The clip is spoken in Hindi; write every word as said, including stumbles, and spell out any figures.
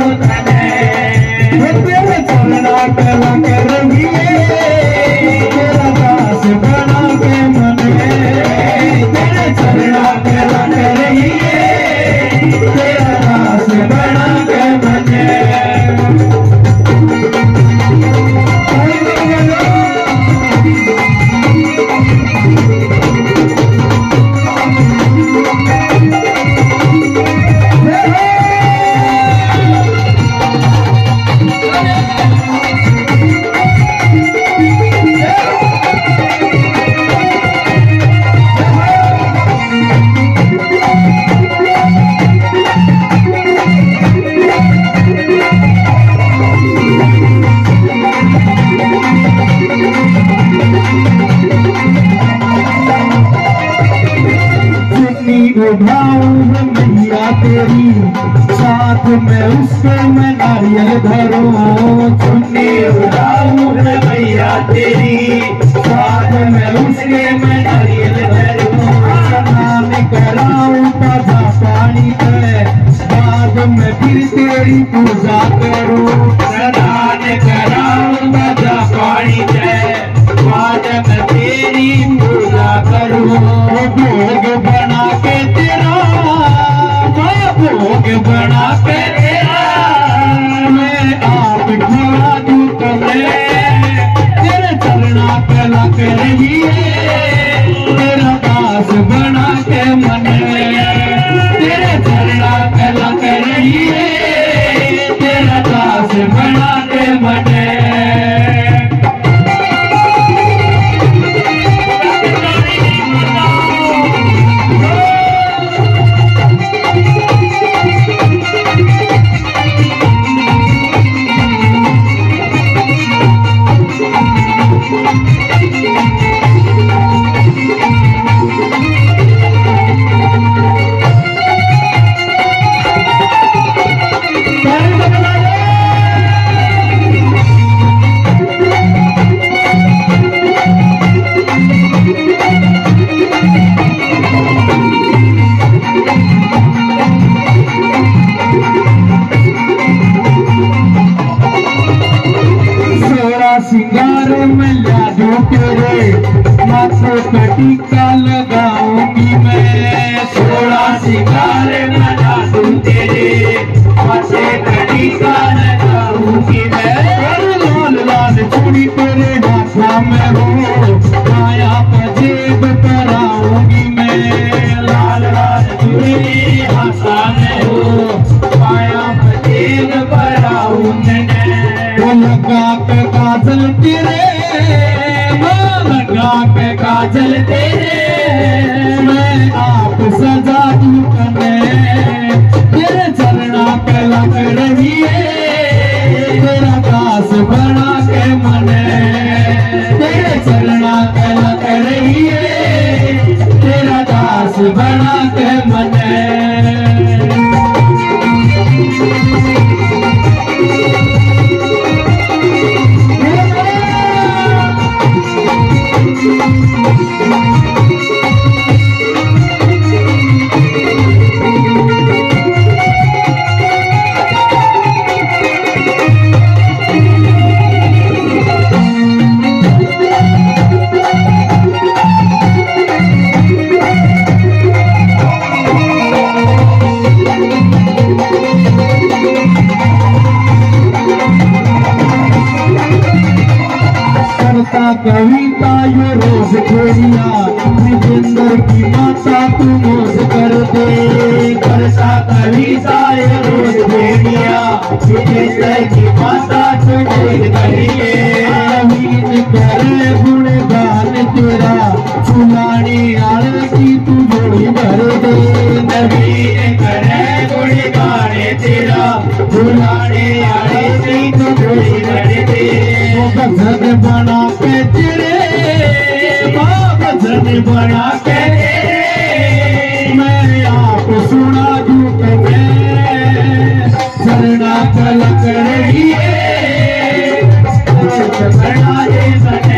तने तेरे चलना कला कर रही तेरा दास बना के मने तेरे चलना कला कर रही तेरा दास बना के मने उठाऊं मैया तेरी साथ में उसके मैं नारियल धरूं चुन्नी उठाऊं मैया तेरी साथ में उसके मैं नारियल धरूं स्नान कराऊं ताजा पानी में बाद में फिर तेरी पूजा करूं स्नान कराऊं ताजा पानी में बाद में तेरी पूजा करूं भोग बना के तेरा भोग बना के तेरा मैं आप खड़ा दूं कमरे तेरे चलना कला कर रही तेरा दास बना के मने तेरे चलना कला कर रही तेरा दास बना के मने सिंगार में लाडू तेरे माथे पे टीका लगाऊंगी मैं सोलह सिंगार में लाडू तेरे माथे पे टीका लगाऊंगी मैं लाल लाल चूड़ी तेरे हाथा में हो माया पे जेब कराऊंगी मैं लाल लाल चूड़ी हाथा में हो माया पे जेब कराऊंगी लगा के काजल तेरे लगा के काजल तेरे मैं आप सजा दूं कने तेरे चलना कला कर रही तेरा दास बना के मने तेरे चलना कला कर रही तेरा दास बना के मने कविता यो रोज खेलिया निजेंद्र की माता तू मोज कर दे करता कविता यो रोज खेलिया निजेंद्र की माता तू मोज करिए अमीन करे गुणगान तेरा फुलानी आरती तू जोड़ी भर दे नवीन करे गुणगान तेरा फुलानी आरती तू जोड़ी भर दे भजन बना के तेरे भजन बना के मैं आप सुना दूं तुम्हें चलना कला कर रही है बना